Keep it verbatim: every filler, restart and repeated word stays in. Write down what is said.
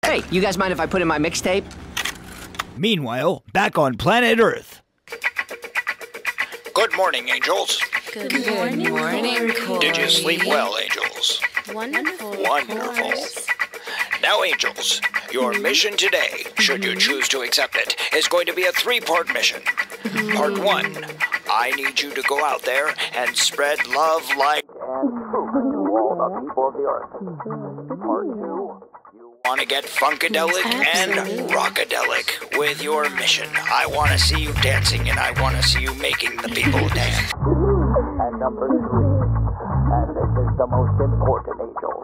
Hey, you guys mind if I put in my mixtape? Meanwhile, back on planet Earth. Good morning, angels. Good morning, morning Corey. Did you sleep well, angels? Wonderful. Wonderful. Now, angels, your mission today, should you choose to accept it, is going to be a three-part mission. Part one, I need you to go out there and spread love, light, and truth to all the people of the earth. Part two, you want to get funkadelic and rockadelic with your mission. I want to see you dancing, and I want to see you making the people dance. And number three, and this is the most important, angel.